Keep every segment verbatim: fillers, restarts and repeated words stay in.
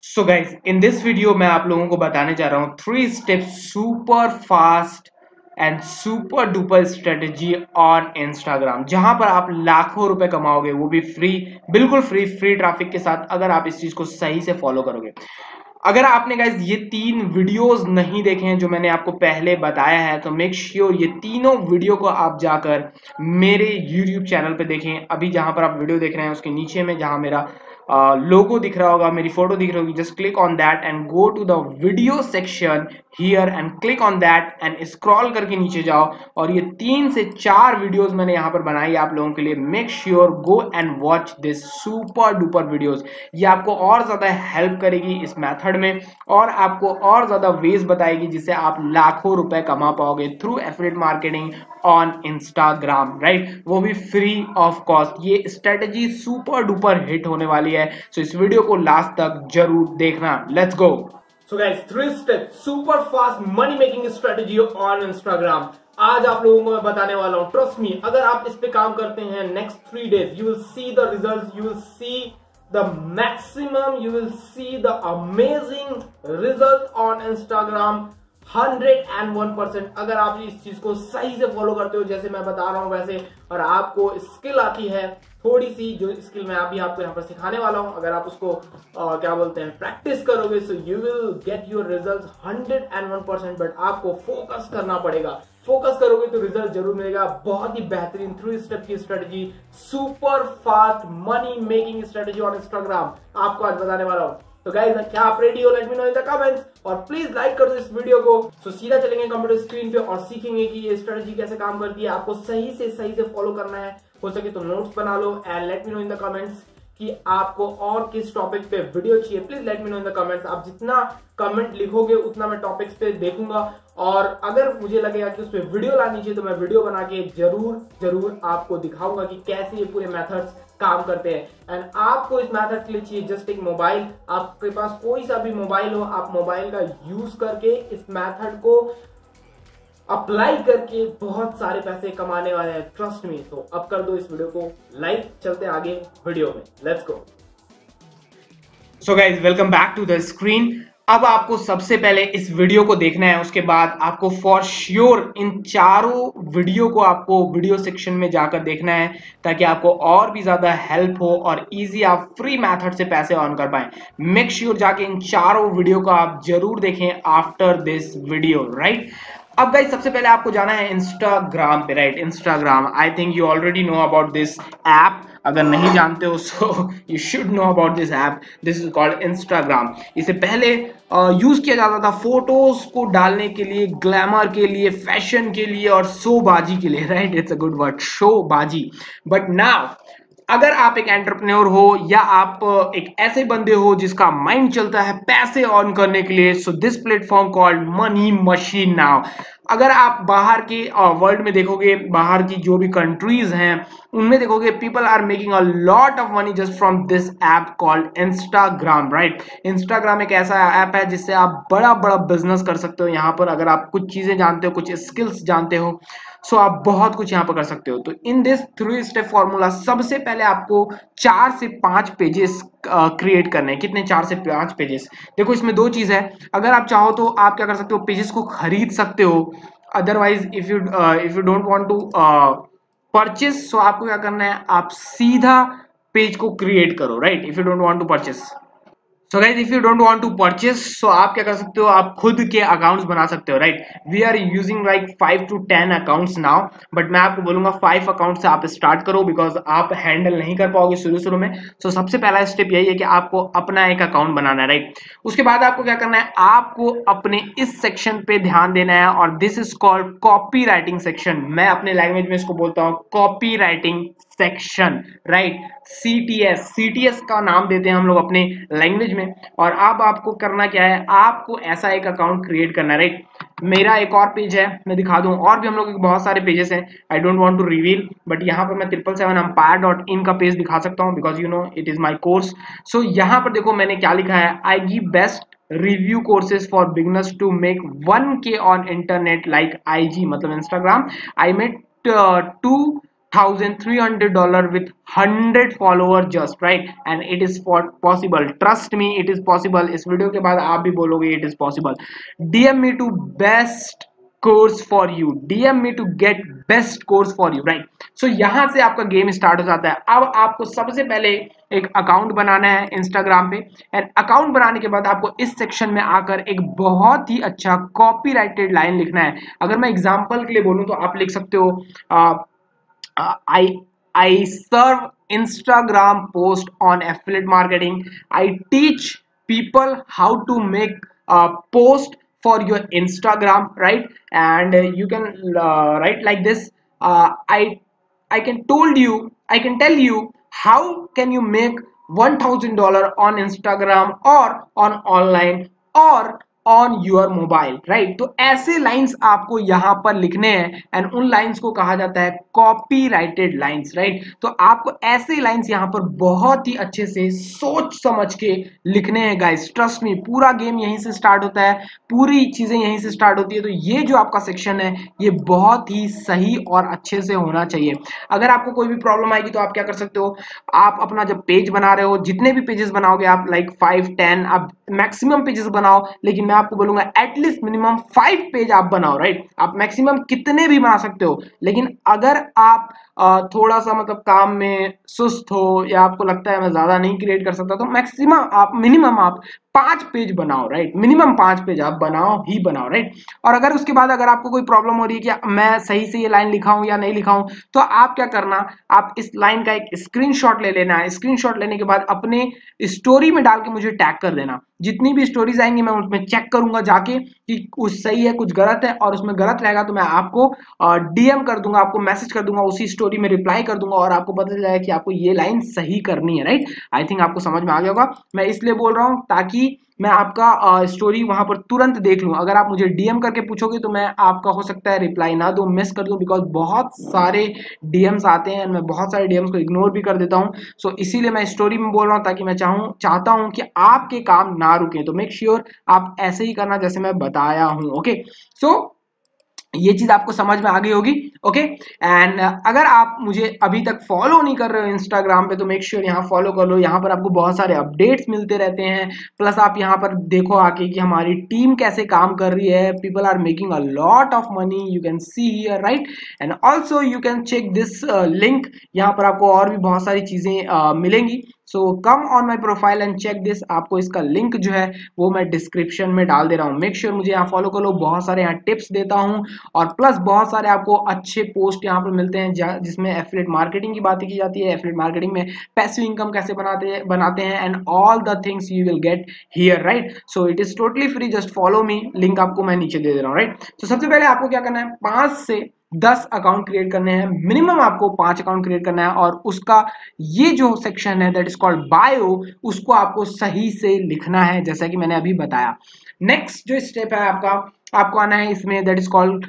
So guys in this video मैं आप लोगों को बताने जा रहा हूँ three step super fast and super duper strategy on Instagram, जहां पर आप लाखों रुपए कमाओगे, वो भी फ्री, बिल्कुल फ्री फ्री ट्रैफिक के साथ, अगर आप इस चीज को सही से फॉलो करोगे। अगर आपने गाइज ये तीन वीडियोस नहीं देखे हैं जो मैंने आपको पहले बताया है, तो मेक श्योर ये तीनों वीडियो को आप जाकर मेरे यूट्यूब चैनल पे देखें। अभी जहां पर आप वीडियो देख रहे हैं उसके नीचे में जहां मेरा लोगो दिख रहा होगा, मेरी फोटो दिख रही होगी, just click on that and go to the video section here and click on that and scroll करके नीचे जाओ। और ये तीन से चार वीडियोस मैंने यहाँ पर बनाई आप लोगों के लिए। Make sure go and watch this super duper videos. ये आपको और ज्यादा हेल्प करेगी इस मेथड में, और आपको और ज्यादा वेज बताएगी जिससे आप लाखों रुपए कमा पाओगे through affiliate marketing on Instagram, right, वो भी फ्री ऑफ कॉस्ट। ये स्ट्रेटेजी सुपर डुपर हिट होने वाली है, सो इस वीडियो को लास्ट तक जरूर देखना। Let's go. So guys, three step super fast money making strategy on Instagram आज आप लोगों को मैं बताने वाला हूं। ट्रस्ट मी, अगर आप इस पे काम करते हैं, next three days you will see the result, you will see the maximum, you will see the amazing result on Instagram hundred and one percent. अगर आप इस चीज को सही से फॉलो करते हो जैसे मैं बता रहा हूं वैसे, और आपको स्किल आती है थोड़ी सी, जो स्किल मैं अभी आपको यहाँ पर सिखाने वाला हूं, अगर आप उसको आ, क्या बोलते हैं प्रैक्टिस करोगे, so you will get your result hundred and one percent. But आपको फोकस करना पड़ेगा, फोकस करोगे तो रिजल्ट जरूर मिलेगा। बहुत ही बेहतरीन थ्री स्टेप की strategy, super fast money making strategy on Instagram आपको आज बताने वाला हूं। तो गाइस, क्या आप रेडी हो? Let me know in the comments, और प्लीज लाइक कर दो इस वीडियो को। सो सीधा चलेंगे कंप्यूटर स्क्रीन पे और सीखेंगे कि ये स्ट्रेटेजी कैसे काम करती है। आपको सही से सही से फॉलो करना है, हो सके तो नोट्स बना लो and let me know in the comments कि आपको और किस टॉपिक पे वीडियो चाहिए। Please let me know in the comments. आप जितना कमेंट लिखोगे उतना मैं टॉपिक्स पे देखूंगा, और अगर मुझे लगेगा कि उस पर वीडियो लानी चाहिए तो मैं वीडियो बना के जरूर जरूर आपको दिखाऊंगा कि कैसे ये पूरे मेथड्स काम करते हैं। एंड आपको इस मेथड के लिए चाहिए जस्ट एक मोबाइल। आपके पास कोई सा भी मोबाइल हो, आप मोबाइल का यूज करके इस मेथड को अप्लाई करके बहुत सारे पैसे कमाने वाले हैं, ट्रस्ट मी। तो अब कर दो इस वीडियो को लाइक। चलते आगे वीडियो में, let's go. So guys, welcome back to the screen. अब आपको सबसे पहले इस वीडियो को देखना है, उसके बाद आपको फॉर श्योर इन चारों वीडियो को आपको वीडियो सेक्शन में जाकर देखना है, ताकि आपको और भी ज्यादा हेल्प हो और इजी आप फ्री मेथड से पैसे अर्न कर पाए। मेक श्योर जाके इन चारों वीडियो को आप जरूर देखें आफ्टर दिस वीडियो, राइट। अब गाइस, सबसे पहले आपको जाना है इंस्टाग्राम पे, right. Instagram, I think you already know about this app. अगर नहीं जानते हो so you should know about this app. This is called Instagram. इसे पहले यूज uh, किया जाता था फोटोज को डालने के लिए, ग्लैमर के लिए, फैशन के लिए और शोबाजी के लिए, right. It's a good word, शोबाजी। बट नाउ अगर आप एक एंटरप्रेन्योर हो या आप एक ऐसे बंदे हो जिसका माइंड चलता है पैसे अर्न करने के लिए, so this platform called money machine now. अगर आप बाहर के वर्ल्ड में देखोगे, बाहर की जो भी कंट्रीज हैं उनमें देखोगे, people are making a lot of money just from this app called Instagram, right. Instagram एक ऐसा ऐप है जिससे आप बड़ा बड़ा बिजनेस कर सकते हो। यहाँ पर अगर आप कुछ चीजें जानते हो, कुछ स्किल्स जानते हो, सो आप बहुत कुछ यहाँ पर कर सकते हो। तो in this three step formula सबसे पहले आपको चार से पांच पेजेस क्रिएट करने हैं। कितने? चार से पांच पेजेस। देखो, इसमें दो चीज है। अगर आप चाहो तो आप क्या कर सकते हो, पेजेस को खरीद सकते हो। Otherwise if you if you don't want to purchase, so आपको क्या करना है, आप सीधा पेज को क्रिएट करो, right, if you don't want to purchase. So guys, if you don't want to purchase, so आप क्या कर सकते हो, आप खुद के अकाउंट्स बना सकते हो, right. We are using like five to ten accounts now, but मैं आपको बोलूंगा फाइव अकाउंट से आप स्टार्ट करो, बिकॉज आप हैंडल नहीं कर पाओगे शुरू शुरू में। सो so, सबसे पहला स्टेप यही है कि आपको अपना एक अकाउंट बनाना है, राइट। उसके बाद आपको क्या करना है, आपको अपने इस सेक्शन पे ध्यान देना है, और this is called copy writing section. मैं अपने लैंग्वेज में इसको बोलता हूँ copy writing section, right. C T S, C T S का नाम देते हैं हम लोग अपने लैंग्वेज में। और अब आपको करना क्या है, आपको ऐसा एक अकाउंट क्रिएट करना है, राइट। मेरा एक और पेज है, मैं दिखा दूं, और भी हम लोग बहुत सारे पेजेस हैं, I don't want to reveal, but यहाँ पर मैं triple seven empire dot in का पेज दिखा सकता हूँ, because you know it is my course. So यहाँ पर देखो मैंने क्या लिखा है, I give best review courses for beginners to make one K on internet like I G, मतलब Instagram. I made two thousand three hundred dollar with hundred follower just right, and it is for possible, trust me it is possible. इस video के बाद आप भी बोलोगे it is possible. DM me to best course for you, DM me to get best course for you right. so यहाँ से आपका game start हो जाता है. अब आपको सबसे पहले एक अकाउंट बनाना है इंस्टाग्राम पे, एंड अकाउंट बनाने के बाद आपको इस सेक्शन में आकर एक बहुत ही अच्छा कॉपीराइटेड लाइन लिखना है. अगर मैं एग्जांपल के लिए बोलूं तो आप लिख सकते हो आ, uh, I I serve Instagram post on affiliate marketing. I teach people how to make a post for your Instagram, right? And uh, you can uh, write like this. Uh, I I can told you I can tell you how can you make one thousand dollar on Instagram or on online or on your mobile right. तो ऐसे lines आपको यहां पर लिखने हैं, and उन lines को कहा जाता है कॉपीराइटेड लाइंस राइट. तो आपको ऐसे लाइंस यहां पर बहुत ही अच्छे से सोच समझ के लिखने हैं गाइस, ट्रस्ट मी. पूरा गेम यहीं से स्टार्ट होता है, पूरी चीजें यहीं से स्टार्ट होती है. तो ये जो आपका सेक्शन है ये बहुत ही सही और अच्छे से होना चाहिए. अगर आपको कोई भी प्रॉब्लम आएगी तो आप क्या कर सकते हो, आप अपना जब पेज बना रहे हो, जितने भी पेजेस बनाओगे आप लाइक फाइव टेन, आप मैक्सिमम पेजेस बनाओ, लेकिन मैं आपको बोलूंगा एटलीस्ट मिनिमम फाइव पेज आप बनाओ राइट. आप मैक्सिमम कितने भी बना सकते हो, लेकिन अगर आप थोड़ा सा मतलब काम में सुस्त हो या आपको लगता है मैं ज्यादा नहीं क्रिएट कर सकता, तो मैक्सिमम आप मिनिमम आप पांच पेज बनाओ राइट. मिनिमम पांच पेज आप बनाओ ही बनाओ राइट. और अगर उसके बाद अगर आपको कोई प्रॉब्लम हो रही है कि मैं सही से ये लाइन लिखाऊं या नहीं लिखाऊं, तो आप क्या करना, आप इस लाइन का एक स्क्रीनशॉट ले लेना है. स्क्रीनशॉट लेने के बाद अपने स्टोरी में डाल के मुझे टैग कर देना. जितनी भी स्टोरीज आएंगी मैं उसमें चेक करूंगा जाके कि कुछ सही है कुछ गलत है, और उसमें गलत रहेगा तो मैं आपको डीएम कर दूंगा, आपको मैसेज कर दूंगा, उसी स्टोरी में रिप्लाई कर दूंगा और आपको पता चल जाएगा कि आपको ये लाइन सही करनी है राइट. आई थिंक आपको समझ में आ गया होगा. मैं इसलिए बोल रहा हूं ताकि मैं आपका स्टोरी वहां पर तुरंत देख लूं. अगर आप मुझे डीएम करके पूछोगे तो मैं आपका हो सकता है रिप्लाई ना दूं, मिस कर दूं, बिकॉज बहुत सारे डीएम्स आते हैं, मैं बहुत सारे डीएम्स को इग्नोर भी कर देता हूं. सो so, इसीलिए मैं स्टोरी में बोल रहा हूं ताकि मैं चाहूं चाहता हूं कि आपके काम ना रुके. तो मेक श्योर आप ऐसे ही करना जैसे मैं बताया हूं. ओके, सो ये चीज आपको समझ में आ गई होगी. ओके, एंड अगर आप मुझे अभी तक फॉलो नहीं कर रहे हो इंस्टाग्राम पे तो मेक श्योर यहाँ फॉलो कर लो. यहाँ पर आपको बहुत सारे अपडेट्स मिलते रहते हैं. प्लस आप यहाँ पर देखो आके कि हमारी टीम कैसे काम कर रही है. People are making a lot of money, you can see here right. And also you can check this link. यहाँ पर आपको और भी बहुत सारी चीजें uh, मिलेंगी. So come on my profile and check this. आपको इसका लिंक जो है वो मैं डिस्क्रिप्शन में डाल दे रहा हूँ. मेक श्योर मुझे यहाँ फॉलो कर लो. बहुत सारे यहाँ टिप्स देता हूँ और प्लस बहुत सारे आपको अच्छे पोस्ट यहाँ पर मिलते हैं जिसमें एफिलिएट मार्केटिंग की बातें की जाती है. एफिलिएट मार्केटिंग में पैसिव इनकम कैसे बनाते हैं बनाते हैं and all the things you will get here right. So it is totally free, just follow me. Link आपको मैं नीचे दे दे रहा हूँ राइट. तो सबसे पहले आपको क्या करना है, पांच से दस अकाउंट क्रिएट करने हैं. मिनिमम आपको पांच अकाउंट क्रिएट करना है और उसका ये जो सेक्शन है दैट इज कॉल्ड बायो, उसको आपको सही से लिखना है जैसा कि मैंने अभी बताया. नेक्स्ट जो स्टेप है आपका, आपको आना है इसमें that is called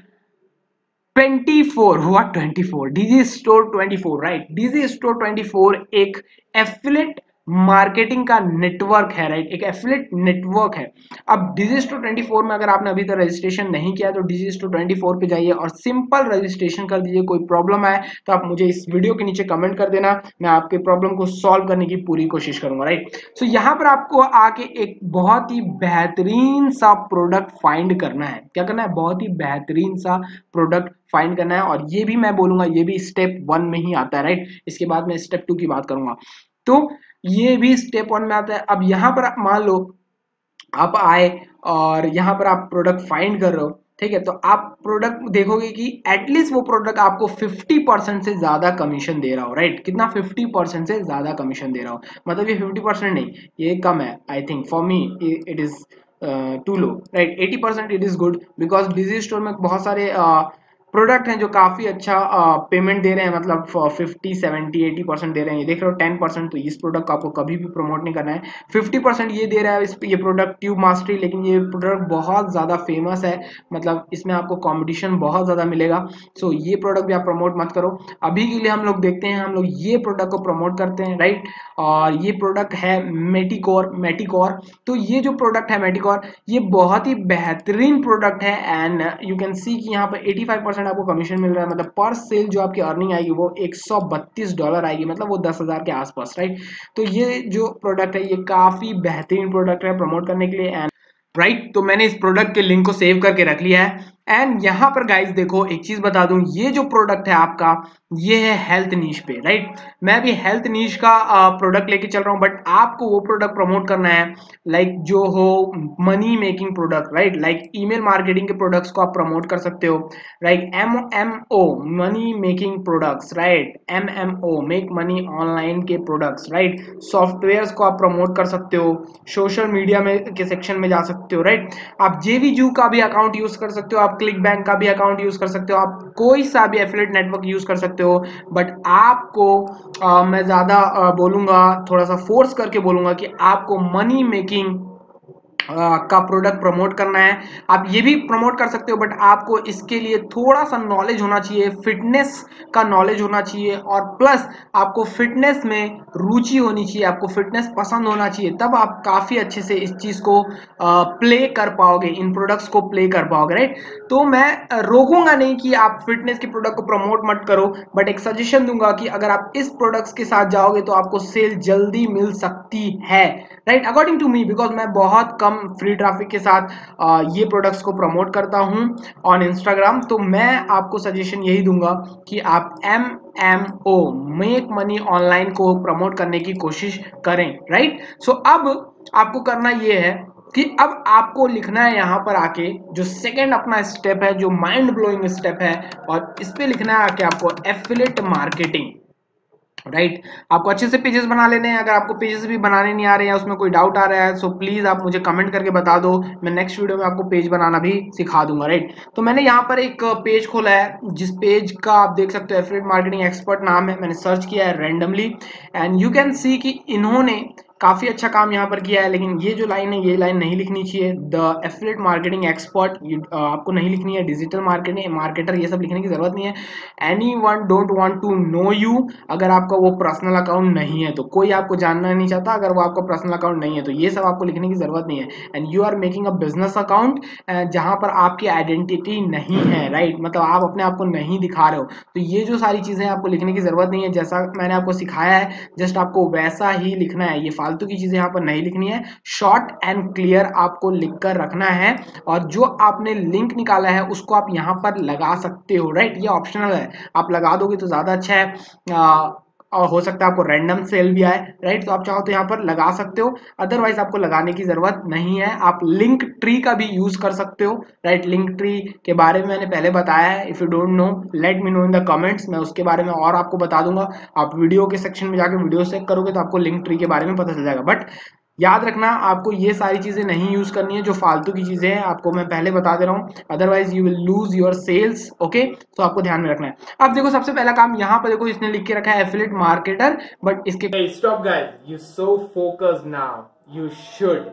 twenty four. हुआ twenty four, digi store twenty four right. Digi store twenty four एक एफिलिएट मार्केटिंग का नेटवर्क है राइट. एक एफिलिएट नेटवर्क है. अब डीजी स्टोर ट्वेंटी फोर में अगर आपने अभी तक रजिस्ट्रेशन नहीं किया तो डीजी स्टोर ट्वेंटी फोर पे जाइए और सिंपल रजिस्ट्रेशन कर दीजिए. कोई प्रॉब्लम आए तो आप मुझे इस वीडियो के नीचे कमेंट कर देना, मैं आपके प्रॉब्लम को सॉल्व करने की पूरी कोशिश करूंगा राइट. सो so, यहाँ पर आपको आके एक बहुत ही बेहतरीन सा प्रोडक्ट फाइंड करना है. क्या करना है, बहुत ही बेहतरीन सा प्रोडक्ट फाइंड करना है. और ये भी मैं बोलूंगा ये भी स्टेप वन में ही आता है राइट. इसके बाद मैं स्टेप टू की बात करूंगा. तो ये भी स्टेप वन में आता है. अब यहाँ पर मान लो आप आए और यहाँ पर आप प्रोडक्ट फाइंड कर रहे हो, ठीक है. तो आप प्रोडक्ट देखोगे कि एटलीस्ट वो प्रोडक्ट आपको फिफ्टी परसेंट से ज्यादा कमीशन दे रहा हो राइट. कितना, फिफ्टी परसेंट से ज्यादा कमीशन दे रहा हो. मतलब ये फिफ्टी परसेंट नहीं, ये कम है. I think for me it is too low right. Eighty percent it is good because Digistore में बहुत सारे uh, प्रोडक्ट हैं जो काफी अच्छा पेमेंट दे रहे हैं. मतलब फिफ्टी सेवेंटी एटी परसेंट दे रहे हैं. ये देख रहे हो टेन परसेंट, तो इस प्रोडक्ट को आपको कभी भी प्रमोट नहीं करना है. फिफ्टी परसेंट ये दे रहा है इस ये प्रोडक्ट ट्यूब मास्टरी, लेकिन ये प्रोडक्ट बहुत ज्यादा फेमस है. मतलब इसमें आपको कंपटीशन बहुत ज्यादा मिलेगा. सो ये प्रोडक्ट भी आप प्रमोट मत करो. अभी के लिए हम लोग देखते हैं, हम लोग ये प्रोडक्ट को प्रमोट करते हैं राइट. और ये प्रोडक्ट है मेटिकोर. मेटिकोर तो ये जो प्रोडक्ट है मेटिकोर, ये बहुत ही बेहतरीन प्रोडक्ट है. एंड यू कैन सी कि यहाँ पर एटी फाइव परसेंट परसेंट आपको कमीशन मिल रहा है, मतलब पर सेल जो आपकी अर्निंग आएगी वो एक सौ बत्तीस डॉलर आएगी, मतलब वो दस हजार के आसपास, राइट। तो ये जो प्रोडक्ट है ये काफी बेहतरीन प्रोडक्ट है प्रमोट करने के लिए, एंड राइट right? तो मैंने इस प्रोडक्ट के लिंक को सेव करके रख लिया है। एंड यहाँ पर गाइस देखो एक चीज बता दूं, ये जो प्रोडक्ट है आपका ये है हेल्थ नीश पे, राइट। मैं भी हेल्थ नीश का प्रोडक्ट लेके चल रहा हूँ, बट आपको वो प्रोडक्ट प्रमोट करना है लाइक like, जो हो money making product, right. Like email marketing के प्रोडक्ट्स को आप प्रमोट कर सकते हो, right. M M O money making products, right. M M O make money online के प्रोडक्ट्स, राइट। सॉफ्टवेयर को आप प्रमोट कर सकते हो, सोशल मीडिया में के सेक्शन में जा सकते हो, राइट। आप जेवीजू का भी अकाउंट यूज कर सकते हो, आप क्लिक बैंक का भी अकाउंट यूज कर सकते हो, आप कोई सा भी एफिलिएट नेटवर्क यूज कर सकते हो। बट आपको आ, मैं ज्यादा बोलूंगा, थोड़ा सा फोर्स करके बोलूंगा कि आपको मनी मेकिंग का प्रोडक्ट प्रमोट करना है। आप ये भी प्रमोट कर सकते हो, बट आपको इसके लिए थोड़ा सा नॉलेज होना चाहिए, फिटनेस का नॉलेज होना चाहिए, और प्लस आपको फिटनेस में रुचि होनी चाहिए, आपको फिटनेस पसंद होना चाहिए, तब आप काफी अच्छे से इस चीज को प्ले कर पाओगे, इन प्रोडक्ट्स को प्ले कर पाओगे, राइट। तो मैं रोकूंगा नहीं कि आप फिटनेस के प्रोडक्ट को प्रमोट मत करो, बट एक सजेशन दूंगा कि अगर आप इस प्रोडक्ट्स के साथ जाओगे तो आपको सेल जल्दी मिल सकती है, right, according to me, because मैं बहुत कम फ्री ट्रैफिक के साथ आ, ये प्रोडक्ट्स को प्रमोट करता हूं ऑन इंस्टाग्राम। तो मैं आपको सजेशन यही दूंगा कि आप M M O make money online को प्रमोट करने की कोशिश करें, राइट। सो अब आपको करना ये है कि अब आपको लिखना है यहाँ पर आके जो सेकंड अपना स्टेप है, जो माइंड ब्लोइंग स्टेप है, और इस पे लिखना है आके आपको एफिलिएट मार्केटिंग, राइट right. आपको अच्छे से पेजेस बना लेने हैं। अगर आपको पेजेस भी बनाने नहीं आ रहे हैं, उसमें कोई डाउट आ रहा है, सो प्लीज आप मुझे कमेंट करके बता दो, मैं नेक्स्ट वीडियो में आपको पेज बनाना भी सिखा दूंगा, राइट right. तो मैंने यहाँ पर एक पेज खोला है, जिस पेज का आप देख सकते हो एफिलिएट मार्केटिंग एक्सपर्ट नाम है, मैंने सर्च किया है randomly, and you can see कि इन्होंने काफी अच्छा काम यहाँ पर किया है। लेकिन ये जो लाइन है ये लाइन नहीं लिखनी चाहिए, द एफिलिएट मार्केटिंग एक्सपर्ट आपको नहीं लिखनी है, डिजिटल मार्केटिंग मार्केटर ये सब लिखने की जरूरत नहीं है। Anyone don't want to know you, अगर आपका वो पर्सनल अकाउंट नहीं है तो कोई आपको जानना नहीं चाहता, अगर वो आपका पर्सनल अकाउंट नहीं है तो ये सब आपको लिखने की जरूरत नहीं है। And you are making a business account जहां पर आपकी आइडेंटिटी नहीं है, राइट right? मतलब आप अपने आप को नहीं दिखा रहे हो, तो ये जो सारी चीजें आपको लिखने की जरूरत नहीं है। जैसा मैंने आपको सिखाया है जस्ट आपको वैसा ही लिखना है, ये फालतू की चीजें यहाँ पर नहीं लिखनी है, शॉर्ट एंड क्लियर आपको लिखकर रखना है। और जो आपने लिंक निकाला है उसको आप यहाँ पर लगा सकते हो, राइट, ये ऑप्शनल है, आप लगा दोगे तो ज्यादा अच्छा है, आ, और हो सकता है आपको रैंडम सेल भी आए, राइट। तो आप चाहो तो यहाँ पर लगा सकते हो, अदरवाइज आपको लगाने की जरूरत नहीं है। आप लिंक ट्री का भी यूज कर सकते हो, राइट। लिंक ट्री के बारे में मैंने पहले बताया है, if you don't know let me know in the comments, मैं उसके बारे में और आपको बता दूंगा। आप वीडियो के सेक्शन में जाकर वीडियो चेक करोगे तो आपको लिंक ट्री के बारे में पता चल जाएगा। बट याद रखना आपको ये सारी चीजें नहीं यूज करनी है, जो फालतू की चीजें हैं आपको मैं पहले बता दे रहा हूँ, otherwise you will lose your sales, okay. तो आपको ध्यान में रखना है। अब देखो सबसे पहला काम यहाँ पर देखो इसने लिख के रखा है एफिलिएट मार्केटर, बट इसके stop guys, you so focus now, you should.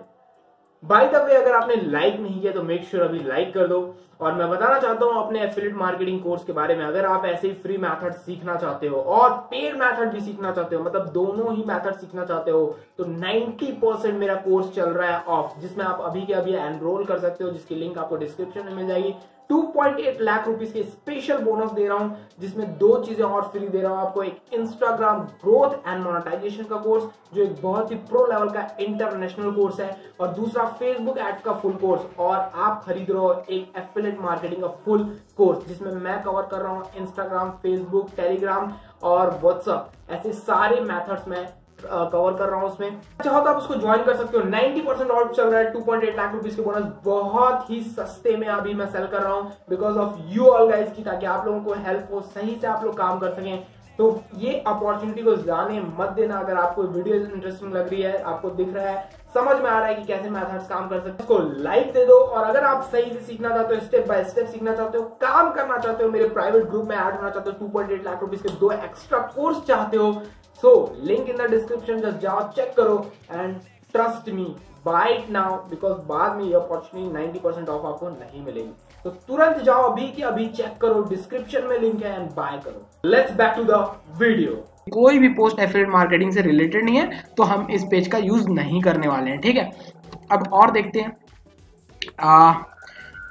By the way, अगर आपने लाइक नहीं किया तो मेक श्योर अभी लाइक कर दो। और मैं बताना चाहता हूं अपने एफिलिएट मार्केटिंग कोर्स के बारे में, अगर आप ऐसे ही फ्री मेथड सीखना चाहते हो और पेड मेथड भी सीखना चाहते हो, मतलब दोनों ही मेथड सीखना चाहते हो, तो नब्बे परसेंट मेरा कोर्स चल रहा है ऑफ, जिसमें आप अभी के अभी एनरोल कर सकते हो, जिसकी लिंक आपको डिस्क्रिप्शन में मिल जाएगी। Two point eight lakh rupees के स्पेशल बोनस दे रहा हूं, जिसमें दो चीजें और फ्री दे रहा हूं आपको, एक इंस्टाग्राम ग्रोथ एंड मोनेटाइजेशन का कोर्स जो एक बहुत ही प्रो लेवल का इंटरनेशनल कोर्स है, और दूसरा फेसबुक एड्स का फुल कोर्स, और आप खरीद रहे हो एक एफिलिएट मार्केटिंग का फुल कोर्स, जिसमें मैं कवर कर रहा हूं इंस्टाग्राम, फेसबुक, टेलीग्राम और व्हाट्सएप, ऐसे सारे मेथड्स में कवर कर रहा हूं। उसमें चाहो तो आप उसको ज्वाइन कर सकते हो, नब्बे परसेंट ऑफ चल रहा है, two point eight lakh rupees के बोनस बहुत ही सस्ते में अभी मैं सेल कर रहा हूं because of you all guys की, ताकि आप लोगों को हेल्प हो, सही से आप लोग काम कर सकें। तो ये अपॉर्चुनिटी को जाने मत देना। अगर आपको वीडियो इंटरेस्टिंग लग रही है, आपको दिख रहा है, समझ में आ रहा है कि कैसे मेथड्स काम कर सकते हैं, उसको लाइक दे दो। और अगर आप सही से सीखना चाहते हो, स्टेप बाय स्टेप सीखना चाहते हो, काम करना चाहते हो, मेरे प्राइवेट ग्रुप में ऐड होना चाहते हो, two point eight lakh rupees के दो एक्स्ट्रा कोर्स चाहते हो, so link in the description, just जाओ, चेक करो and trust me, buy it now, because बाद में ये अपॉर्चुनिटी नब्बे परसेंट ऑफ आपको नहीं मिलेगी। तो तुरंत जाओ, अभी की अभी चेक करो, डिस्क्रिप्शन में लिंक है एंड बाय करो। Let's back to the video. कोई भी पोस्ट एफिलिएट मार्केटिंग से रिलेटेड नहीं है तो हम इस पेज का यूज नहीं करने वाले हैं, ठीक है। अब और देखते हैं, आ,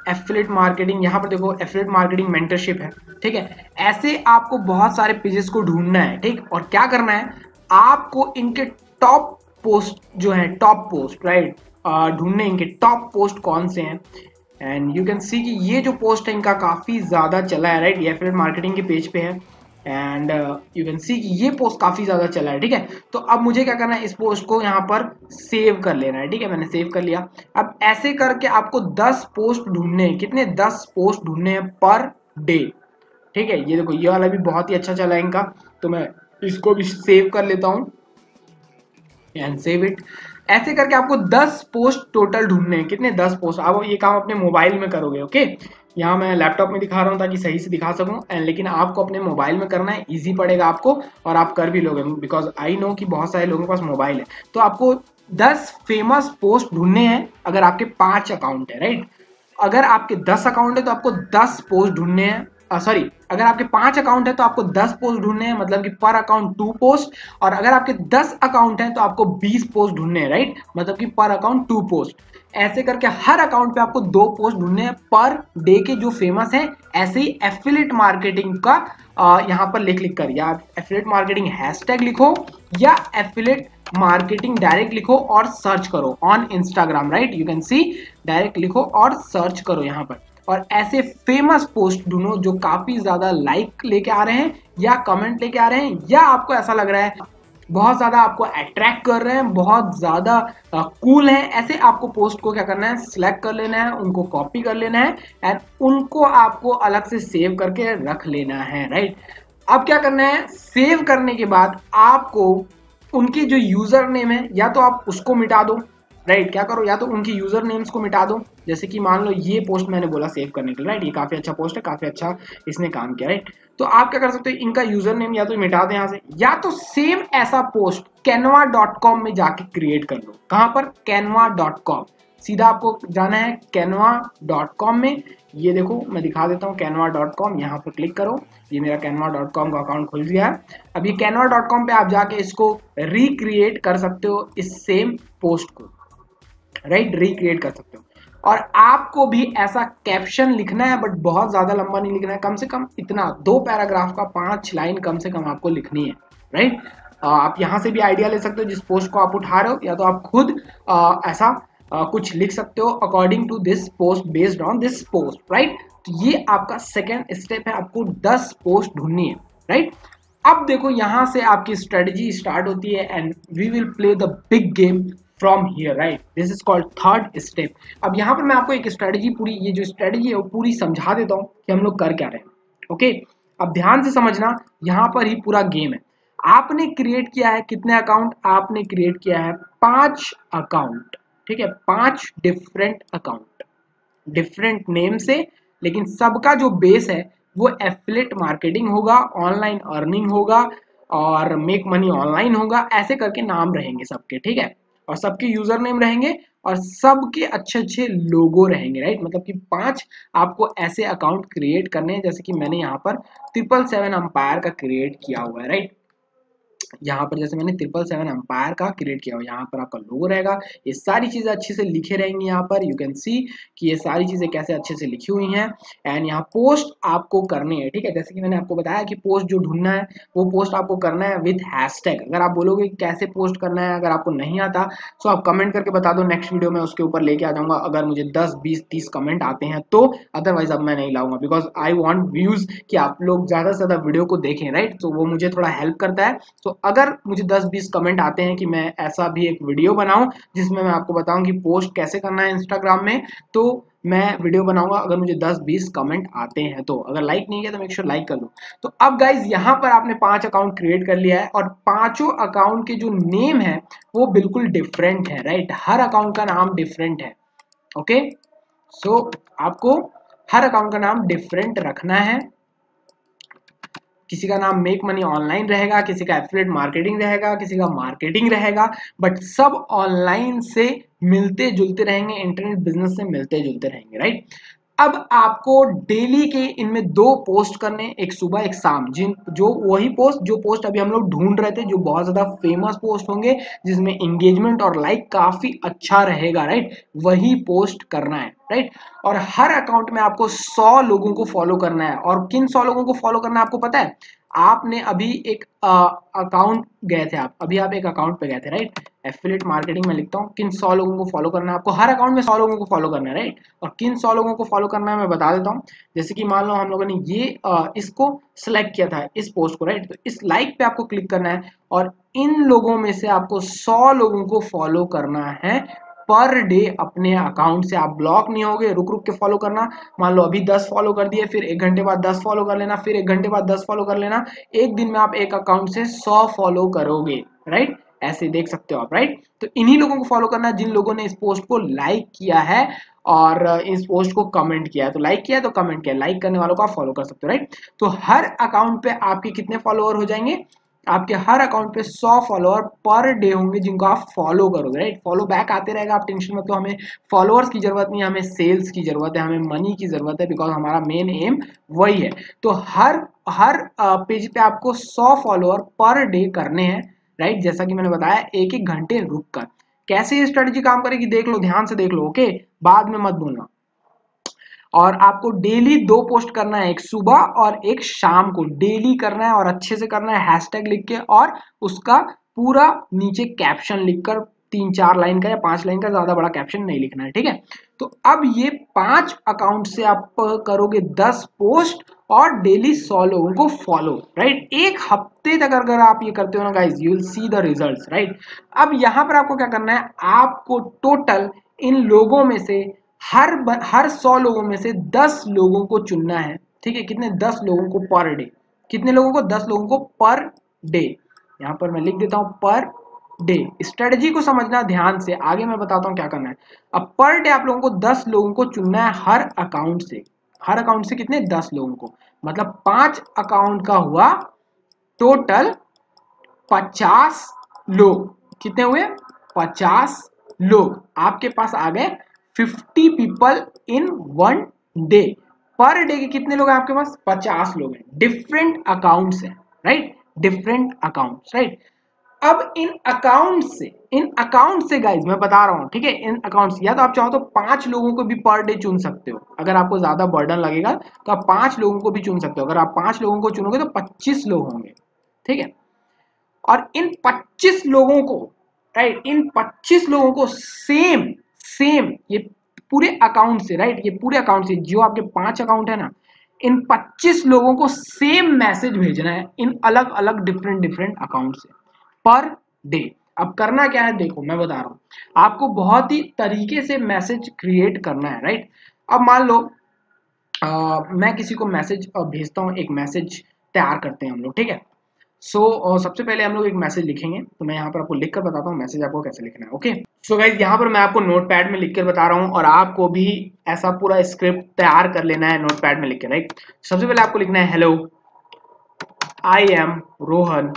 एफिलिएट मार्केटिंग, यहाँ पर देखो एफिलिएट मार्केटिंग मेंटरशिप है, ठीक है। ऐसे आपको बहुत सारे पेजेस को ढूंढना है, ठीक। और क्या करना है, आपको इनके टॉप पोस्ट जो है, टॉप पोस्ट राइट, ढूंढने इनके टॉप पोस्ट कौन से हैं। एंड यू कैन सी कि ये जो पोस्ट है इनका काफी ज्यादा चला है, राइट। ये एफिलिएट मार्केटिंग के पेज पे है एंड यू कैन सी कि ये पोस्ट काफी ज्यादा चला है, ठीक है। तो अब मुझे क्या करना है, इस पोस्ट को यहाँ पर सेव कर लेना है, ठीक है। मैंने सेव कर लिया। अब ऐसे करके आपको दस पोस्ट ढूंढने हैं। कितने? दस पोस्ट ढूंढने हैं पर डे, ठीक है। ये देखो ये वाला भी बहुत ही अच्छा चला है इनका, तो मैं इसको भी सेव कर लेता हूँ एंड सेव इट। ऐसे करके आपको दस पोस्ट टोटल ढूंढने हैं। कितने? दस पोस्ट। अब ये काम अपने मोबाइल में करोगे, ओके। यहाँ मैं लैपटॉप में दिखा रहा हूँ ताकि सही से दिखा सकूं, एंड लेकिन आपको अपने मोबाइल में करना है, इजी पड़ेगा आपको और आप कर भी लोगे, बिकॉज आई नो कि बहुत सारे लोगों के पास मोबाइल है। तो आपको दस फेमस पोस्ट ढूंढने हैं अगर आपके पांच अकाउंट है, राइट। अगर आपके दस अकाउंट है तो आपको दस पोस्ट ढूंढने हैं, सॉरी अगर आपके पांच अकाउंट है तो आपको दस पोस्ट ढूंढने हैं, मतलब कि पर अकाउंट टू पोस्ट। और अगर आपके दस अकाउंट है तो आपको बीस पोस्ट ढूंढने हैं, राइट, मतलब कि पर अकाउंट टू पोस्ट। ऐसे करके हर अकाउंट पे आपको दो पोस्ट ढूंढने हैं पर डे के जो फेमस हैं। ऐसे ही एफिलिएट मार्केटिंग का यहाँ पर लिख लिख कर, या एफिलिएट मार्केटिंग हैशटैग लिखो या एफिलिएट मार्केटिंग डायरेक्ट लिखो और सर्च करो on Instagram, right. You can see direct लिखो और सर्च करो यहाँ पर, और ऐसे फेमस पोस्ट ढूंढो जो काफी ज्यादा लाइक लेके आ रहे हैं या कमेंट लेके आ रहे हैं, या आपको ऐसा लग रहा है बहुत ज्यादा आपको अट्रैक्ट कर रहे हैं, बहुत ज्यादा कूल है। ऐसे आपको पोस्ट को क्या करना है, सिलेक्ट कर लेना है, उनको कॉपी कर लेना है एंड उनको आपको अलग से सेव करके रख लेना है, राइट। अब क्या करना है, सेव करने के बाद आपको उनकी जो यूजर नेम है या तो आप उसको मिटा दो, राइट। क्या करो, या तो उनकी यूजर नेम्स को मिटा दो। जैसे कि मान लो ये पोस्ट मैंने बोला सेव करने के लिए, राइट। ये काफी अच्छा पोस्ट है, काफी अच्छा इसने काम किया, राइट। तो आप क्या कर सकते हो, इनका यूजर नेम या तो मिटा दें यहाँ से, या तो सेम ऐसा पोस्ट कैनवा डॉट कॉम में जाके क्रिएट कर लो। कहाँ पर? Canva dot com. सीधा आपको जाना है कैनवा डॉट कॉम में। ये देखो मैं दिखा देता हूँ, कैनवा डॉट कॉम, यहाँ पर क्लिक करो। ये मेरा कैनवा डॉट कॉम का अकाउंट खुल गया है। अब ये कैनवा डॉट कॉम पे आप जाके इसको रिक्रिएट कर सकते हो, इस सेम पोस्ट को, राइट, रिक्रिएट कर सकते हो। और आपको भी ऐसा कैप्शन लिखना है, बट बहुत ज्यादा लंबा नहीं लिखना है, कम से कम इतना दो पैराग्राफ का पांच लाइन कम से कम आपको लिखनी है, राइट। आप यहाँ से भी आइडिया ले सकते हो जिस पोस्ट को आप उठा रहे हो, या तो आप खुद आ, ऐसा आ, कुछ लिख सकते हो according to this post, based on this post, right. तो ये आपका सेकेंड स्टेप है, आपको दस पोस्ट ढूंढनी है, राइट। अब देखो यहाँ से आपकी स्ट्रेटेजी स्टार्ट होती है and we will play the big game from here, right. This is called third step. अब यहाँ पर मैं आपको एक स्ट्रेटेजी, पूरी ये जो स्ट्रेटेजी है वो पूरी समझा देता हूँ कि हम लोग कर क्या रहे हैं, ओके। अब ध्यान से समझना, यहाँ पर ही पूरा गेम है। आपने क्रिएट किया है कितने अकाउंट? आपने क्रिएट किया है पांच अकाउंट, ठीक है, पांच डिफरेंट अकाउंट, डिफरेंट नेम से, लेकिन सबका जो बेस है वो एफिलिएट मार्केटिंग होगा, ऑनलाइन अर्निंग होगा और मेक मनी ऑनलाइन होगा। ऐसे करके नाम रहेंगे सबके, ठीक है, और सबके यूजर नेम रहेंगे और सबके अच्छे अच्छे लोगो रहेंगे, राइट। मतलब कि पांच आपको ऐसे अकाउंट क्रिएट करने हैं, जैसे कि मैंने यहाँ पर ट्रिपल सेवन अंपायर का क्रिएट किया हुआ है, राइट। यहाँ पर जैसे मैंने ट्रिपल सेवन अंपायर का क्रिएट किया हुआ, यहाँ पर आपका लोगो रहेगा, ये सारी चीजें अच्छे से लिखे रहेंगी। यहाँ पर यू कैन सी कि ये सारी चीजें कैसे अच्छे से लिखी हुई हैं। एंड यहाँ पोस्ट आपको करनी है, ठीक है, जैसे कि मैंने आपको बताया कि पोस्ट जो ढूंढना है वो पोस्ट आपको करना है विथ हैशटैग। अगर आप बोलोगे कैसे पोस्ट करना है, अगर आपको नहीं आता तो आप कमेंट करके बता दो, नेक्स्ट वीडियो में उसके ऊपर लेके आ जाऊंगा। अगर मुझे दस बीस तीस कमेंट आते हैं तो, अदरवाइज अब मैं नहीं लाऊंगा, बिकॉज आई वॉन्ट व्यूज कि आप लोग ज्यादा से ज्यादा वीडियो को देखें, राइट। तो वो मुझे थोड़ा हेल्प करता है। तो अगर मुझे दस बीस कमेंट आते हैं कि मैं ऐसा भी एक वीडियो बनाऊं जिसमें मैं आपको बताऊं कि पोस्ट कैसे करना है इंस्टाग्राम में, तो मैं वीडियो बनाऊंगा अगर मुझे दस बीस कमेंट आते हैं तो। अगर लाइक नहीं किया तो मेक श्योर लाइक कर लो। तो अब गाइज यहाँ पर आपने पांच अकाउंट क्रिएट कर लिया है और पांचों अकाउंट के जो नेम है वो बिल्कुल डिफरेंट है, राइट। हर अकाउंट का नाम डिफरेंट है, ओके। सो आपको हर अकाउंट का नाम डिफरेंट रखना है। किसी का नाम मेक मनी ऑनलाइन रहेगा, किसी का एफिलिएट मार्केटिंग रहेगा, किसी का मार्केटिंग रहेगा, बट सब ऑनलाइन से मिलते जुलते रहेंगे, इंटरनेट बिजनेस से मिलते जुलते रहेंगे, राइट। अब आपको डेली के इनमें दो पोस्ट करने, एक सुबह एक शाम, जिन जो वही पोस्ट जो पोस्ट अभी हम लोग ढूंढ रहे थे, जो बहुत ज्यादा फेमस पोस्ट होंगे जिसमें एंगेजमेंट और लाइक काफी अच्छा रहेगा, राइट, वही पोस्ट करना है। राइट। और हर अकाउंट में आपको सौ लोगों को फॉलो करना है। और किन सौ लोगों को फॉलो करना है आपको पता है? आपने अभी एक अकाउंट गए थे, आप अभी आप एक अकाउंट पे गए थे, राइट। एफिलिएट मार्केटिंग में लिखता हूँ किन सौ लोगों को फॉलो करना है आपको। हर अकाउंट में सौ लोगों को फॉलो करना है, राइट। और किन सौ लोगों को फॉलो करना है मैं बता देता हूँ। जैसे कि मान लो हम लोगों ने ये आ, इसको सिलेक्ट किया था, इस पोस्ट को, राइट। तो इस लाइक पे आपको क्लिक करना है और इन लोगों में से आपको सौ लोगों को फॉलो करना है पर डे अपने अकाउंट से। आप ब्लॉक नहीं होगे, रुक रुक के फॉलो करना। मान लो अभी दस फॉलो कर दिए, फिर एक घंटे बाद दस फॉलो कर लेना, फिर एक घंटे बाद दस फॉलो कर लेना। एक दिन में आप एक अकाउंट से सौ फॉलो करोगे, राइट। ऐसे देख सकते हो आप, राइट। तो इन्हीं लोगों को फॉलो करना है जिन लोगों ने इस पोस्ट को लाइक किया है और इस पोस्ट को कमेंट किया है। तो लाइक किया है तो कमेंट किया है, लाइक करने वालों को आप फॉलो कर सकते हो, राइट। तो हर अकाउंट पे आपके कितने फॉलोअर हो जाएंगे? आपके हर अकाउंट पे सौ फॉलोअर पर डे होंगे जिनको आप फॉलो करोगे, राइट। फॉलो बैक आते रहेगा, आप टेंशन मत लो। हमें फॉलोअर्स की जरूरत नहीं है, हमें सेल्स की जरूरत है, हमें मनी की जरूरत है, बिकॉज हमारा मेन एम वही है। तो हर हर पेज पे आपको सौ फॉलोअर पर डे करने हैं, राइट। जैसा कि मैंने बताया एक एक घंटे रुक कर। कैसे ये स्ट्रेटजी काम करेगी देख लो, ध्यान से देख लो, ओके, बाद में मत बोलना। और आपको डेली दो पोस्ट करना है, एक सुबह और एक शाम को डेली करना है और अच्छे से करना है, हैशटैग लिख के और उसका पूरा नीचे कैप्शन लिखकर तीन चार लाइन का या पांच लाइन का, ज्यादा बड़ा कैप्शन नहीं लिखना है, ठीक है। तो अब ये पांच अकाउंट से आप करोगे दस पोस्ट और डेली सौ लोगों को फॉलो, राइट। एक हफ्ते तक अगर आप ये करते हो ना guys, you will see the results, right. अब यहाँ पर आपको क्या करना है, आपको टोटल इन लोगों में से हर हर सौ लोगों में से दस लोगों को चुनना है, ठीक है। कितने? दस लोगों को पर डे। कितने लोगों को? दस लोगों को पर डे। यहां पर मैं लिख देता हूं पर डे। स्ट्रेटजी को समझना ध्यान से, आगे मैं बताता हूं क्या करना है। अब पर डे आप लोगों को दस लोगों को चुनना है हर अकाउंट से। हर अकाउंट से कितने? दस लोगों को, मतलब पांच अकाउंट का हुआ टोटल पचास लोग। कितने हुए? पचास लोग आपके पास आ गए। Fifty people in one day. Per day के कितने लोग हैं आपके पास? पचास लोग हैं। डिफरेंट अकाउंट्स हैं, राइट। Different accounts, right. अब इन अकाउंट से इन अकाउंट से गाइज मैं बता रहा हूं, ठीक है। इन अकाउंट्स या तो आप चाहो तो पांच लोगों को भी पर डे चुन सकते हो। अगर आपको ज्यादा बर्डन लगेगा तो आप पांच लोगों को भी चुन सकते हो। अगर आप पांच लोगों को चुनोगे तो पच्चीस लोग होंगे, ठीक है। और इन पच्चीस लोगों को, राइट, इन पच्चीस लोगों को सेम सेम ये पूरे अकाउंट से, राइट, ये पूरे अकाउंट से जो आपके पांच अकाउंट है ना, इन पच्चीस लोगों को सेम मैसेज भेजना है इन अलग अलग डिफरेंट डिफरेंट अकाउंट से पर डे। अब करना क्या है देखो, मैं बता रहा हूं आपको, बहुत ही तरीके से मैसेज क्रिएट करना है, राइट। अब मान लो आ, मैं किसी को मैसेज भेजता हूं, एक मैसेज तैयार करते हैं हम लोग, ठीक है। सो so, uh, सबसे पहले हम लोग एक मैसेज लिखेंगे। तो मैं यहाँ पर आपको लिखकर बताता हूँ मैसेज आपको कैसे लिखना है, ओके। सो गाइज यहाँ पर मैं आपको नोटपैड में लिखकर बता रहा हूँ और आपको भी ऐसा पूरा स्क्रिप्ट तैयार कर लेना है नोटपैड में लिखकर, राइट। सबसे पहले आपको लिखना है, hello I am Rohan,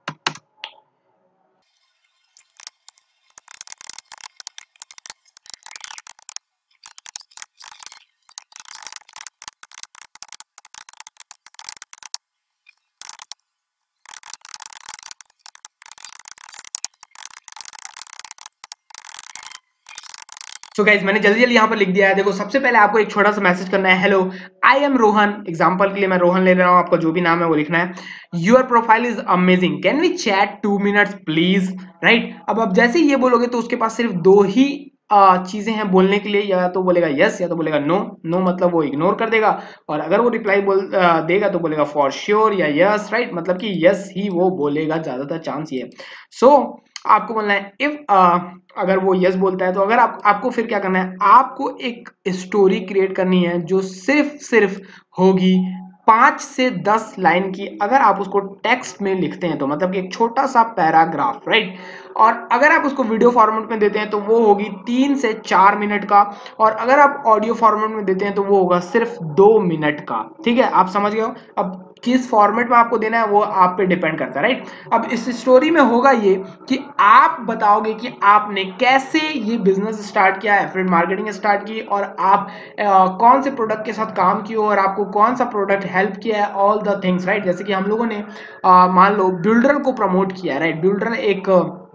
so guys मैंने जल्दी जल्दी यहाँ पर लिख दिया है। देखो सबसे पहले आपको एक छोटा सा मैसेज करना है, hello I am Rohan. Example के लिए मैं रोहन ले रहा हूँ, आपका जो भी नाम है वो लिखना है। Your profile is amazing, can we chat two minutes please, right. अब अब जैसे ही ये बोलोगे तो उसके पास सिर्फ दो ही चीजें हैं बोलने के लिए, या तो बोलेगा यस या तो बोलेगा नो। नो मतलब वो इग्नोर कर देगा, और अगर वो रिप्लाई बोल आ, देगा तो बोलेगा फॉर श्योर या यस, राइट, मतलब कि यस ही वो बोलेगा, ज्यादातर चांस ये है। सो so, आपको बोलना है इफ अगर वो यस बोलता है तो अगर आप आपको फिर क्या करना है, आपको एक स्टोरी क्रिएट करनी है जो सिर्फ सिर्फ होगी पांच से दस लाइन की। अगर आप उसको टेक्स्ट में लिखते हैं तो मतलब कि एक छोटा सा पैराग्राफ, राइट। और अगर आप उसको वीडियो फॉर्मेट में देते हैं तो वो होगी तीन से चार मिनट का, और अगर आप ऑडियो फॉर्मेट में देते हैं तो वो होगा सिर्फ दो मिनट का, ठीक है। आप समझ गए हो। अब किस फॉर्मेट में आपको देना है वो आप पे डिपेंड करता है, राइट। अब इस स्टोरी में होगा ये कि आप बताओगे कि आपने कैसे ये बिजनेस स्टार्ट किया, एफिलिएट मार्केटिंग स्टार्ट की, और आप आ, कौन से प्रोडक्ट के साथ काम किए और आपको कौन सा प्रोडक्ट हेल्प किया है, ऑल द थिंग्स, राइट। जैसे कि हम लोगों ने मान लो बिल्डर को प्रमोट किया है, राइट। बिल्डर एक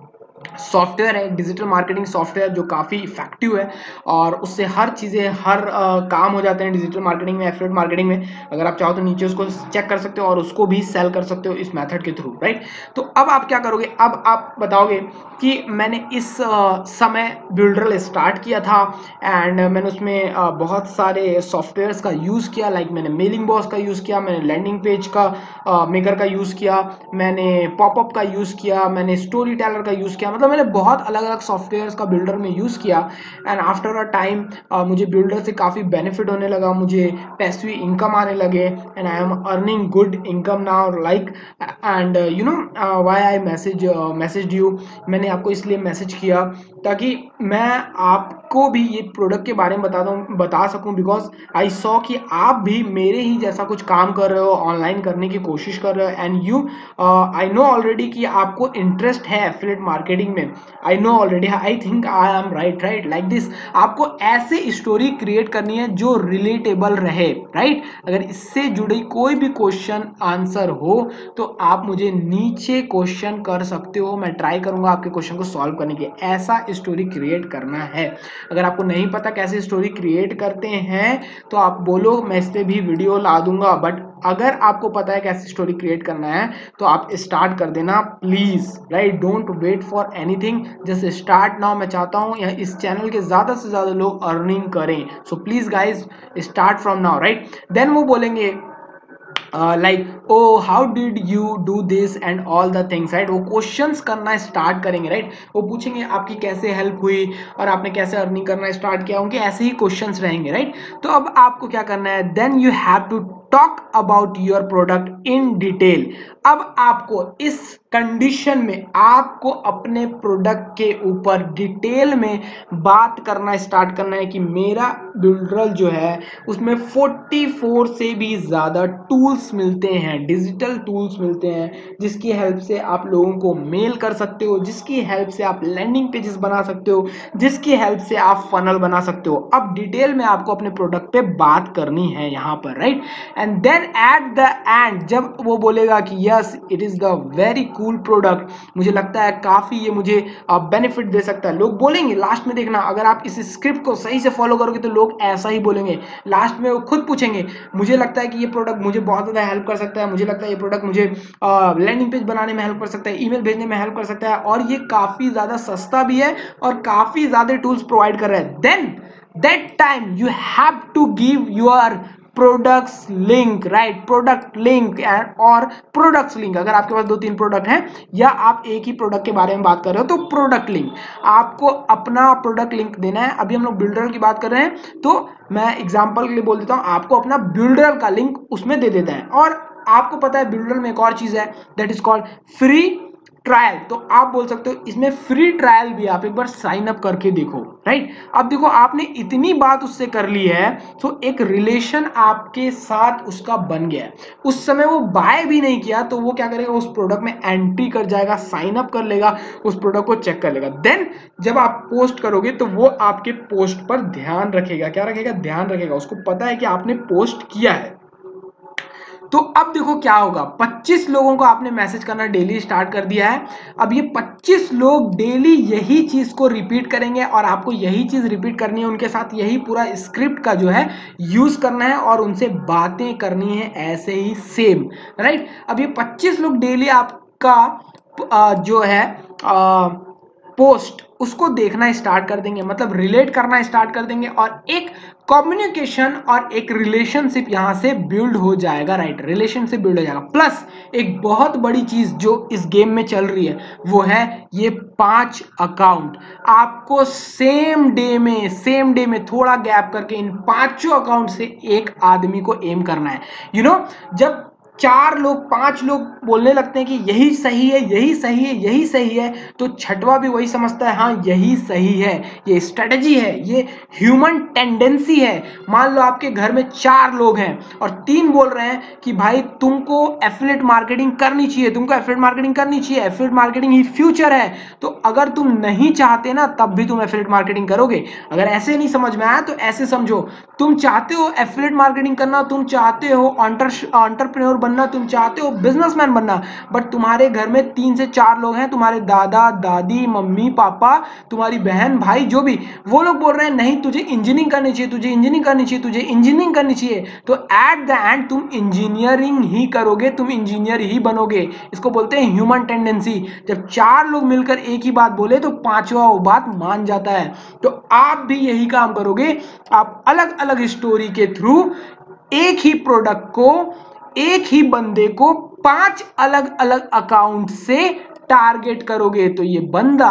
सॉफ्टवेयर है, डिजिटल मार्केटिंग सॉफ्टवेयर जो काफ़ी इफेक्टिव है और उससे हर चीज़ें हर आ, काम हो जाते हैं डिजिटल मार्केटिंग में, एफिलिएट मार्केटिंग में। अगर आप चाहो तो नीचे उसको चेक कर सकते हो और उसको भी सेल कर सकते हो इस मेथड के थ्रू, राइट। तो अब आप क्या करोगे, अब आप बताओगे कि मैंने इस आ, समय बिल्डरल स्टार्ट किया था एंड मैंने उसमें आ, बहुत सारे सॉफ्टवेयर्स का यूज़ किया, लाइक मैंने मेलिंग बॉस का यूज़ किया, मैंने लैंडिंग पेज का मेकर का यूज़ किया, मैंने पॉपअप का यूज़ किया, मैंने स्टोरी टेलर का यूज़ किया, मतलब मैंने बहुत अलग अलग सॉफ्टवेयर्स का बिल्डर में यूज़ किया। एंड आफ्टर अ टाइम मुझे बिल्डर से काफ़ी बेनिफिट होने लगा, मुझे पैसिव इनकम आने लगे and I am earning good income now, like and you know why I message message you, मैंने आपको इसलिए मैसेज किया ताकि मैं आपको भी ये प्रोडक्ट के बारे में बता दूं बता सकूं, बिकॉज आई सॉ कि आप भी मेरे ही जैसा कुछ काम कर रहे हो, ऑनलाइन करने की कोशिश कर रहे हो and you I know already कि आपको इंटरेस्ट है एफिलिएट मार्केटिंग में। I know already, I think I am right right like this. आपको ऐसे स्टोरी क्रिएट करनी है जो रिलेटेबल रहे, राइट right? अगर इससे जुड़ी कोई भी क्वेश्चन आंसर हो तो आप मुझे नीचे क्वेश्चन कर सकते हो, मैं ट्राई करूंगा आपके क्वेश्चन को सॉल्व करने की। ऐसा स्टोरी क्रिएट करना है। अगर आपको नहीं पता कैसे स्टोरी क्रिएट करते हैं तो आप बोलो, मैं इस पे भी वीडियो ला दूंगा, बट अगर आपको पता है कैसे स्टोरी क्रिएट करना है तो आप स्टार्ट कर देना please, right. Don't wait for anything, just start now. मैं चाहता हूं यहाँ इस चैनल के ज्यादा से ज्यादा लोग अर्निंग करें, so please guys start from now, right. Then वो बोलेंगे like oh how did you do this and all the things, right. वो क्वेश्चंस करना स्टार्ट करेंगे, राइट right? वो पूछेंगे आपकी कैसे हेल्प हुई और आपने कैसे अर्निंग करना स्टार्ट किया, उनके ऐसे ही क्वेश्चंस रहेंगे, राइट right? तो अब आपको क्या करना है, then you have to talk about your product in detail. अब आपको इस कंडीशन में आपको अपने प्रोडक्ट के ऊपर डिटेल में बात करना स्टार्ट करना है कि मेरा बिल्डरल जो है उसमें चौवालीस से भी ज़्यादा टूल्स मिलते हैं, डिजिटल टूल्स मिलते हैं, जिसकी हेल्प से आप लोगों को मेल कर सकते हो, जिसकी हेल्प से आप लैंडिंग पेजेस बना सकते हो, जिसकी हेल्प से आप फनल बना सकते हो। अब डिटेल में आपको अपने प्रोडक्ट पे बात करनी है यहाँ पर, right. And then at the end जब वो बोलेगा कि yes it is the very cool product, मुझे लगता है काफ़ी ये मुझे बेनिफिट दे सकता है, लोग बोलेंगे लास्ट में। देखना अगर आप इस स्क्रिप्ट को सही से फॉलो करोगे तो लोग ऐसा ही बोलेंगे, लास्ट में वो खुद पूछेंगे मुझे लगता है कि ये प्रोडक्ट मुझे बहुत ज़्यादा हेल्प कर सकता है, मुझे लगता है ये प्रोडक्ट मुझे लैंडिंग पेज बनाने में हेल्प कर सकता है, ईमेल भेजने में हेल्प कर सकता है, और ये काफ़ी ज़्यादा सस्ता भी है और काफ़ी ज़्यादा टूल्स प्रोवाइड कर रहा है। Then that time you have to give your products link, right. Product link और प्रोडक्ट्स लिंक, अगर आपके पास दो तीन प्रोडक्ट हैं या आप एक ही प्रोडक्ट के बारे में बात कर रहे हो तो प्रोडक्ट लिंक, आपको अपना प्रोडक्ट लिंक देना है। अभी हम लोग बिल्डर की बात कर रहे हैं तो मैं एग्जांपल के लिए बोल देता हूं, आपको अपना बिल्डर का लिंक उसमें दे देता है। और आपको पता है बिल्डर में एक और चीज है, that is called free trial. तो आप बोल सकते हो इसमें फ्री ट्रायल भी, आप एक बार साइन अप करके देखो, राइट। अब देखो आपने इतनी बात उससे कर ली है तो एक रिलेशन आपके साथ उसका बन गया है। उस समय वो बाय भी नहीं किया तो वो क्या करेगा, उस प्रोडक्ट में एंट्री कर जाएगा, साइन अप कर लेगा, उस प्रोडक्ट को चेक कर लेगा। देन जब आप पोस्ट करोगे तो वो आपके पोस्ट पर ध्यान रखेगा, क्या रखेगा, ध्यान रखेगा, उसको पता है कि आपने पोस्ट किया है। तो अब देखो क्या होगा, पच्चीस लोगों को आपने मैसेज करना डेली स्टार्ट कर दिया है। अब ये पच्चीस लोग डेली यही चीज को रिपीट करेंगे और आपको यही चीज रिपीट करनी है, उनके साथ यही पूरा स्क्रिप्ट का जो है यूज करना है और उनसे बातें करनी है ऐसे ही सेम, राइट। अब ये पच्चीस लोग डेली आपका जो है आ, पोस्ट उसको देखना स्टार्ट कर देंगे, मतलब रिलेट करना स्टार्ट कर देंगे और एक कम्युनिकेशन और एक रिलेशनशिप यहां से बिल्ड हो जाएगा, राइट। रिलेशनशिप बिल्ड हो जाएगा। प्लस एक बहुत बड़ी चीज जो इस गेम में चल रही है वो है ये पांच अकाउंट। आपको सेम डे में सेम डे में थोड़ा गैप करके इन पांचों अकाउंट से एक आदमी को एम करना है। यू you नो know, जब चार लोग पांच लोग बोलने लगते हैं कि यही सही है यही सही है यही सही है, तो छठवा भी वही समझता है हाँ यही सही है, ये स्ट्रेटजी है, ये ह्यूमन टेंडेंसी है। मान लो आपके घर में चार लोग हैं और तीन बोल रहे हैं कि भाई तुमको एफिलिएट मार्केटिंग करनी चाहिए, तुमको एफिलिएट मार्केटिंग करनी चाहिए, एफिलिएट मार्केटिंग ही फ्यूचर है। तो अगर तुम नहीं चाहते ना तब भी तुम एफिलिएट मार्केटिंग करोगे। अगर ऐसे नहीं समझ में आया तो ऐसे समझो, तुम चाहते हो एफिलिएट मार्केटिंग करना, तुम चाहते हो एंटरप्रेन्योर बनना, तुम चाहते हो बिजनेसमैन बनना, बट तुम्हारे घर में तीन से चार लोग हैं, तुम्हारे दादा दादी, मम्मी पापा, तुम्हारी बहन भाई, जो भी, वो लोग बोल रहे हैं नहीं तुझे इंजीनियरिंग करनी चाहिए, तुझे इंजीनियरिंग करनी चाहिए, तुझे इंजीनियरिंग करनी चाहिए, तो एट द एंड तुम इंजीनियरिंग ही करोगे, तुम इंजीनियर ही बनोगे। इसको बोलते हैं ह्यूमन टेंडेंसी। जब चार लोग मिलकर एक ही बात बोले तो पांचवा वो बात मान जाता है। तो आप भी यही काम करोगे, आप अलग अलग स्टोरी के थ्रू एक ही प्रोडक्ट को, एक ही बंदे को पांच अलग अलग अकाउंट से टारगेट करोगे, तो ये बंदा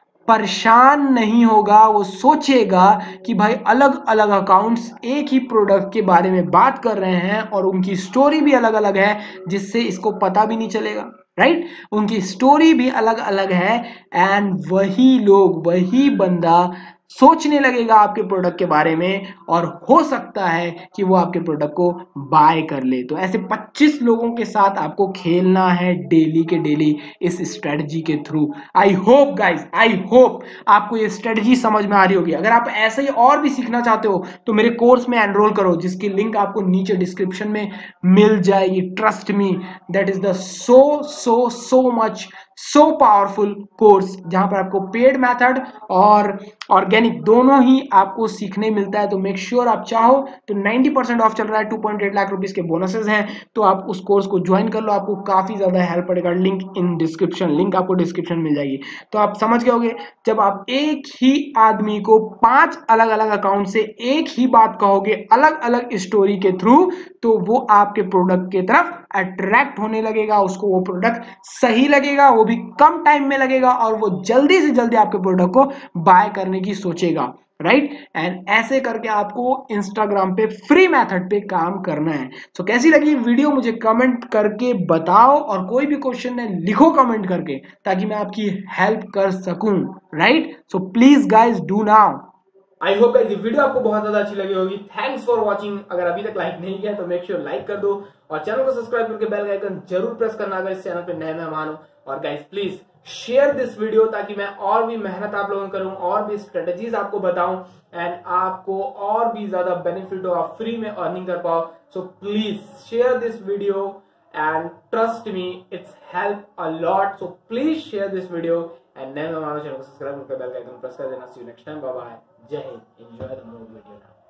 परेशान नहीं होगा, वो सोचेगा कि भाई अलग अलग अकाउंट्स एक ही प्रोडक्ट के बारे में बात कर रहे हैं और उनकी स्टोरी भी अलग अलग है, जिससे इसको पता भी नहीं चलेगा, राइट। उनकी स्टोरी भी अलग अलग है, एंड वही लोग, वही बंदा सोचने लगेगा आपके प्रोडक्ट के बारे में, और हो सकता है कि वो आपके प्रोडक्ट को बाय कर ले। तो ऐसे पच्चीस लोगों के साथ आपको खेलना है डेली के डेली इस स्ट्रेटजी के थ्रू। I hope guys, I hope आपको ये स्ट्रेटजी समझ में आ रही होगी। अगर आप ऐसे ही और भी सीखना चाहते हो तो मेरे कोर्स में एनरोल करो, जिसकी लिंक आपको नीचे डिस्क्रिप्शन में मिल जाएगी। Trust me, that is the so so so much so powerful course, जहां पर आपको पेड मेथड और ऑर्गेनिक दोनों ही आपको सीखने मिलता है। तो मेक श्योर sure आप चाहो तो नाइंटी परसेंट ऑफ चल रहा है, two point eight lakh rupees के बोनसेस हैं, तो आप उस कोर्स को ज्वाइन कर लो, आपको काफी ज्यादा हेल्प पड़ेगा। लिंक इन डिस्क्रिप्शन, लिंक आपको डिस्क्रिप्शन मिल जाएगी। तो आप समझ गए होगे, जब आप एक ही आदमी को पांच अलग अलग अकाउंट से एक ही बात कहोगे अलग अलग स्टोरी के थ्रू, तो वो आपके प्रोडक्ट की तरफ अट्रैक्ट होने लगेगा, उसको वो प्रोडक्ट सही लगेगा, वो भी कम टाइम में लगेगा, और वो जल्दी से जल्दी आपके प्रोडक्ट को बाय करने की सोचेगा, राइट। एंड ऐसे करके आपको इंस्टाग्राम पे फ्री मेथड पे काम करना है। सो so, कैसी लगी वीडियो मुझे कमेंट करके बताओ, और कोई भी क्वेश्चन है लिखो कमेंट करके, ताकि मैं आपकी हेल्प कर सकूं, right. So please guys do now. I hope guys ये वीडियो आपको बहुत ज्यादा अच्छी लगी होगी। Thanks for watching. अगर अभी तक लाइक नहीं किया तो मेक श्योर लाइक कर दो, और चैनल को सब्सक्राइब करके बेल आइकन जरूर प्रेस करना अगर इस चैनल पे नए मेहमान हो। और guys please share this video, ताकि मैं और भी मेहनत आप लोगों को करूं, और भी स्ट्रेटेजीज आपको बताऊं, एंड आपको और भी ज्यादा बेनिफिट हो, आप फ्री में अर्निंग कर पाओ। So please share this video and trust me, it's help a lot. So please share this video and नए मेहमानों चैनल को सब्सक्राइब करके बेल आइकन प्रेस कर देना। See you next time, bye bye, जय हिंद, एंजॉय द मोर वीडियो।